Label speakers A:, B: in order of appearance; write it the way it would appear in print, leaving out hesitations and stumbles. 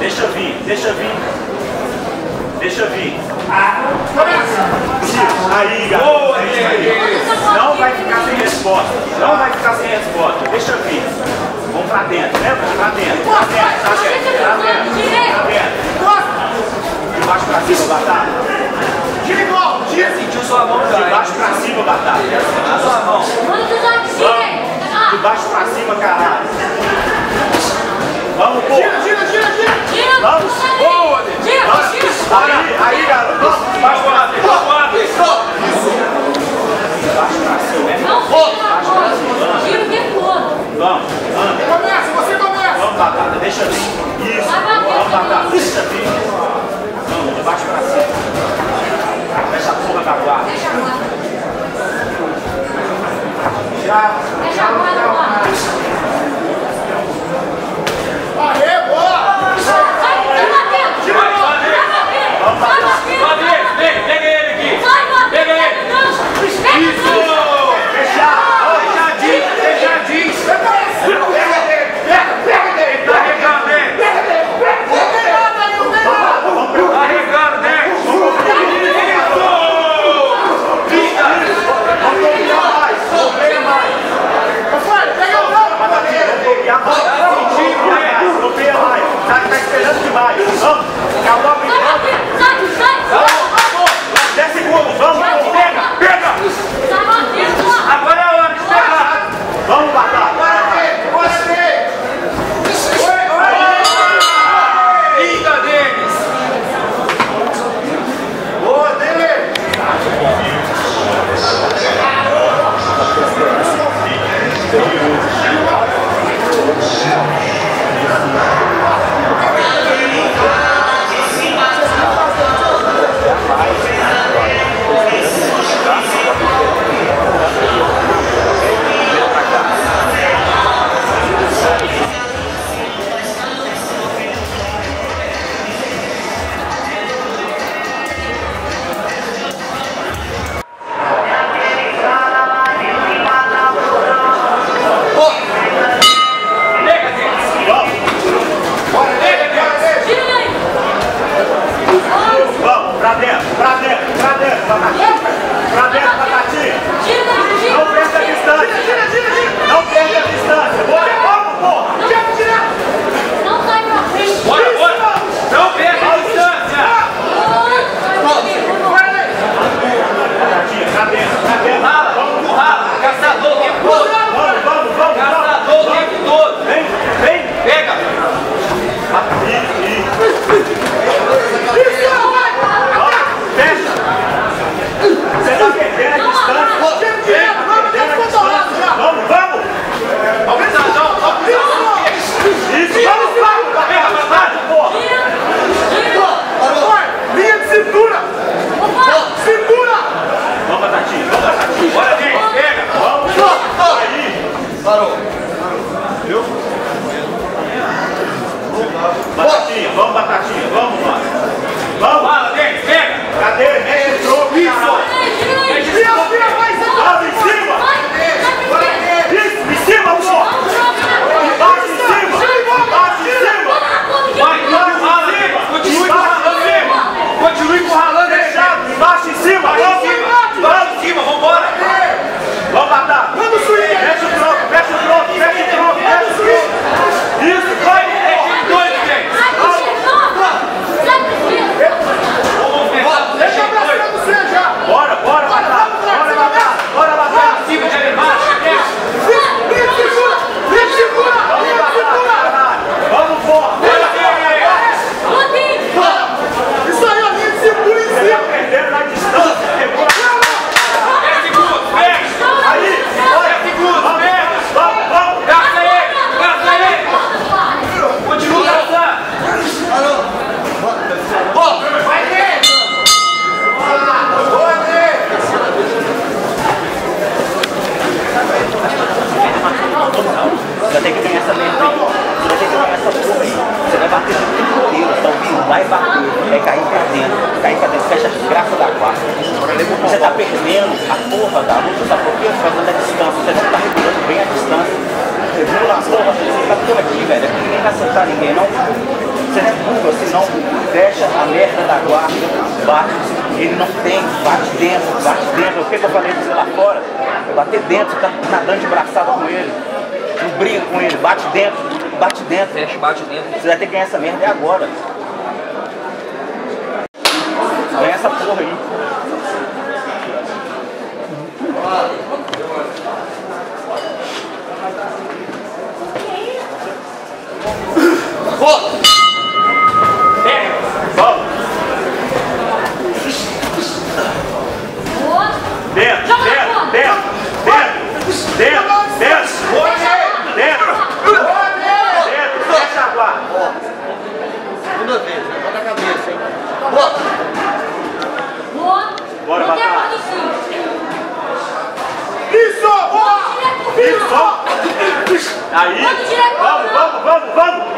A: Deixa vir, deixa vir. Deixa vir. Aí, garoto. Não vai ficar sem resposta. Não vai ficar sem resposta. Deixa vir. Vamos pra dentro, lembra? Pra dentro. Pra dentro, pra dentro. Pra dentro. Pra dentro. De baixo pra cima, Batata.
B: Gira igual. Gira.
C: Sentiu sua mão já.
A: De baixo pra cima, Batata.
C: Sentiu sua mão.
A: De baixo pra cima, caralho. Vamos, pô.
B: Gira.
A: Vamos.
B: Boa,
A: Aí, garoto. Vamos. Baixo pra cima. Baixo pra cima, né? Baixo pra cima.
D: Gira o tempo todo.
A: Vamos, anda.
B: Começa, você começa.
A: Vamos, Batata, deixa vir. Isso. Vamos, Batata, deixa vir. Vamos, de baixo pra cima. Fecha a porra da guarda.
D: Deixa a guarda.
B: Já. Aê, boa.
C: Pega ele aqui. Pega ele. Isso. Fechadinho.
B: Pega dele.
C: Tá arregando ele. Tá arregando, né?
A: Tá esperando demais. Vamos. Acabou a briga. 10 segundos. Vamos. Pega.
C: Agora é a hora de pegar.
A: Vamos, Batata.
C: Liga deles.
B: Boa, dele.
A: Batatinha, vamos, Batatinha, vamos, mano. Vamos.
C: Fala, pega.
A: Cadê? Mexe o troco, caralho. Vamos, em cima. Isso, em cima, pô. Bate em cima. Bate em cima.
C: Vai, continue empurralando. Continue empurralando.
A: Fechado, embaixo, em cima.
C: Vamos em cima, vambora.
A: Vamos, Batata.
B: Vamos, Suíra.
A: Fecha o troco, fecha o troco, fecha o troco, fecha o troco. Isso, vai.
B: Deixa eu abraçar você já.
A: Bora, bora, Batata. Bora, Batata. Bora, Batata.
C: Acima de embaixo.
B: Me segura.
A: Vamos, porra.
B: Isso aí, ó, me segura em
A: Você
B: cima.
A: tá perdendo na distância. Aí, vamos.
C: Gasta ele. Continua gastando.
B: Vai dentro. Boa,
E: Você vai ter que ganhar essa merda aí. Você vai ter que ganhar essa porra aí. Você vai bater o tempo inteiro, tá ouvindo? Vai bater, vai cair pra dentro. Cair pra dentro, fecha a graça da quarta. Você tá perdendo a porra da luta, sabe por quê? Você vai mandar a distância, você não tá regulando bem a distância. Regula a porra, você tá tudo aqui, velho. Aqui ninguém vai acertar ninguém, não. Você não é burro, senão fecha a merda da guarda, bate. Ele não tem, bate dentro. O que eu falei pra você lá fora? É bater dentro, tá nadando de braçada com ele. Não briga com ele, bate dentro.
C: Fecha, bate dentro.
E: Você vai ter que ganhar essa merda agora. Ganha essa porra aí.
B: Volta!
A: Vamos! Dentro! Fecha a guarda!
B: Segunda vez, bota a cabeça, hein? Volta!
A: Bora, Batalha!
B: Isso! Boa!
A: Isso! Aí! Vamos!